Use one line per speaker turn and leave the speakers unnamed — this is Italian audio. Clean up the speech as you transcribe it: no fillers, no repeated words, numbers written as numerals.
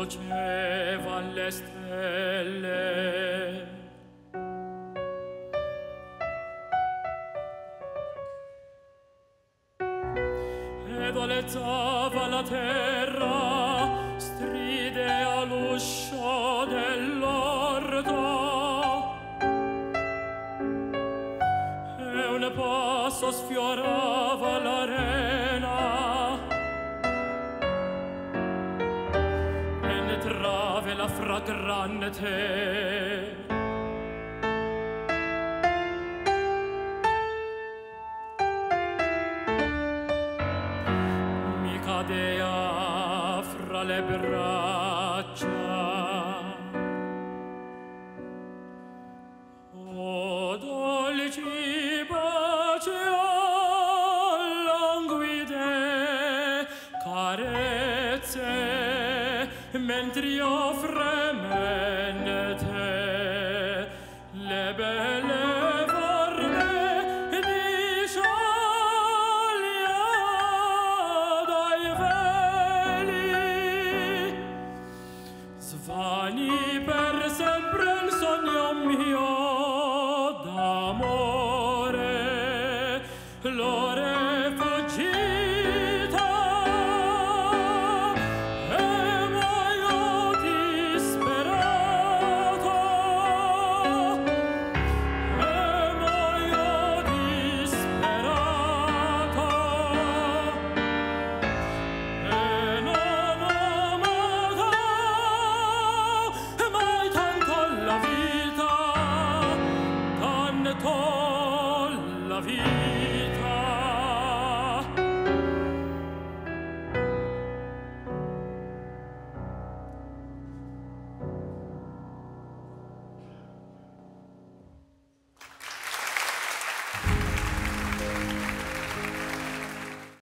conducevan le stelle. Ed alezzava la terra, stride all'uscio dell'orto, e un passo sfiorava l'arena, penetrava la fragrante. Cadea fra le braccia. O dolci baci, languide carezze, mentre io fremente le belle svani per sempre il sogno mio d'amore, l'ore fuggita, e muoio disperato, e muoio disperato, e non la vita